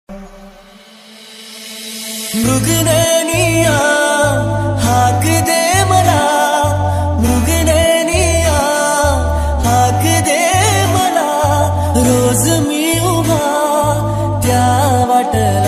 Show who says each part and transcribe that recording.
Speaker 1: मृगनैनिया हाक दे मला, मृगनैनिया हाक दे मला, रोज मी उभा त्या वाटला